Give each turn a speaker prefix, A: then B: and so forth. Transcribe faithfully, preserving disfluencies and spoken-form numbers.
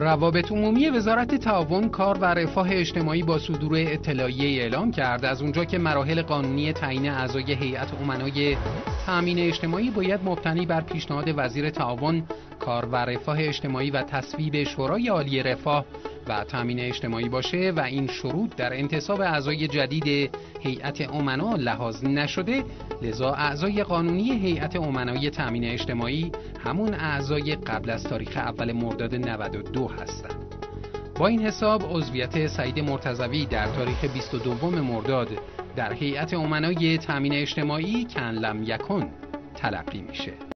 A: روابط عمومی وزارت تعاون، کار و رفاه اجتماعی با صدور اطلاعیه اعلام کرد از اونجا که مراحل قانونی تعیین اعضای هیئت امنای تامین اجتماعی باید مبتنی بر پیشنهاد وزیر تعاون، کار و رفاه اجتماعی و تصویب شورای عالی رفاه و تامین اجتماعی باشه و این شروط در انتصاب اعضای جدید هیئت امنا لحاظ نشده، لذا اعضای قانونی هیئت امنای تامین اجتماعی همون اعضای قبل از تاریخ اول مرداد نود و دو هستند. با این حساب عضویت سعید مرتضوی در تاریخ بیست و دو مرداد در هیئت امنای تامین اجتماعی کان لم یکن تلقی میشه.